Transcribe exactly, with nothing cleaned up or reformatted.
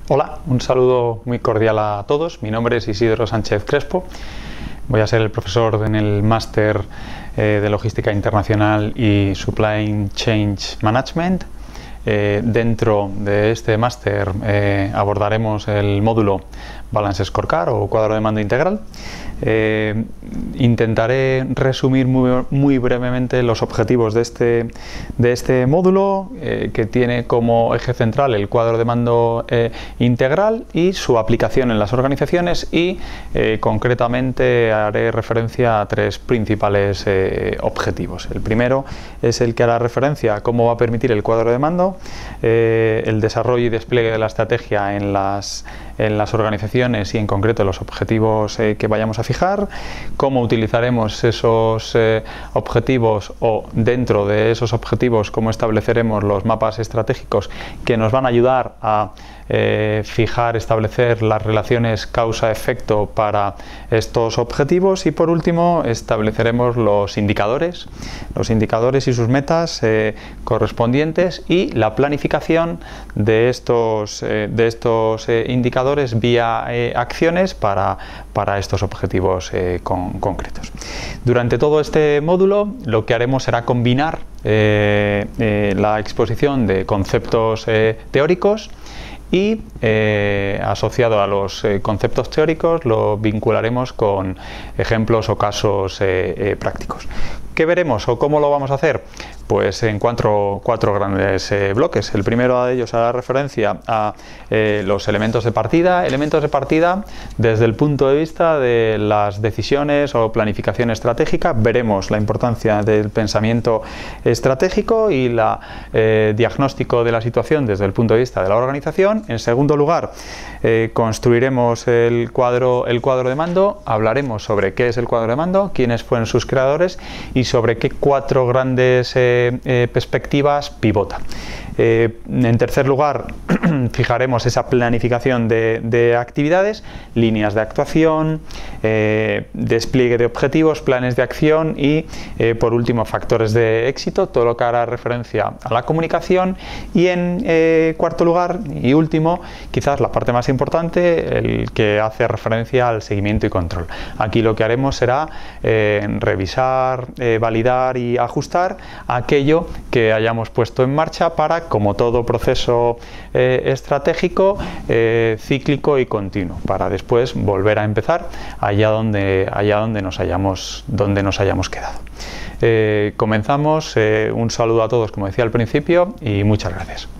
Hola, un saludo muy cordial a todos. Mi nombre es Isidro Sánchez Crespo. Voy a ser el profesor en el máster eh, de Logística Internacional y Supply Chain Management. Eh, dentro de este máster eh, abordaremos el módulo Balance Scorecard o cuadro de mando integral. Eh, intentaré resumir muy, muy brevemente los objetivos de este, de este módulo, eh, que tiene como eje central el cuadro de mando eh, integral y su aplicación en las organizaciones, y eh, concretamente haré referencia a tres principales eh, objetivos. El primero es el que hará referencia a cómo va a permitir el cuadro de mando eh, el desarrollo y despliegue de la estrategia en las, en las organizaciones y en concreto los objetivos eh, que vayamos a fijar, cómo utilizaremos esos eh, objetivos, o dentro de esos objetivos cómo estableceremos los mapas estratégicos que nos van a ayudar a eh, fijar, establecer las relaciones causa-efecto para estos objetivos, y por último estableceremos los indicadores, los indicadores y sus metas eh, correspondientes, y la planificación de estos, eh, de estos eh, indicadores vía eh, acciones para, para estos objetivos eh, con, concretos. Durante todo este módulo lo que haremos será combinar eh, eh, la exposición de conceptos eh, teóricos y eh, asociado a los eh, conceptos teóricos lo vincularemos con ejemplos o casos eh, eh, prácticos. ¿Qué veremos o cómo lo vamos a hacer? Pues en cuatro, cuatro grandes eh, bloques. El primero de ellos hará referencia a eh, los elementos de partida. Elementos de partida desde el punto de vista de las decisiones o planificación estratégica. Veremos la importancia del pensamiento estratégico y el eh, diagnóstico de la situación desde el punto de vista de la organización. En segundo lugar, eh, construiremos el cuadro, el cuadro de mando. Hablaremos sobre qué es el cuadro de mando, quiénes fueron sus creadores y sobre qué cuatro grandes eh, Eh, perspectivas pivota. Eh, en tercer lugar, fijaremos esa planificación de, de actividades, líneas de actuación, eh, despliegue de objetivos, planes de acción y, eh, por último, factores de éxito, todo lo que hará referencia a la comunicación. Y en eh, cuarto lugar y último, quizás la parte más importante, el que hace referencia al seguimiento y control. Aquí lo que haremos será eh, revisar, eh, validar y ajustar aquello que hayamos puesto en marcha para, como todo proceso eh, estratégico, eh, cíclico y continuo, para después volver a empezar allá donde, allá donde, nos, hayamos, donde nos hayamos quedado. Eh, comenzamos. Eh, un saludo a todos, como decía al principio, y muchas gracias.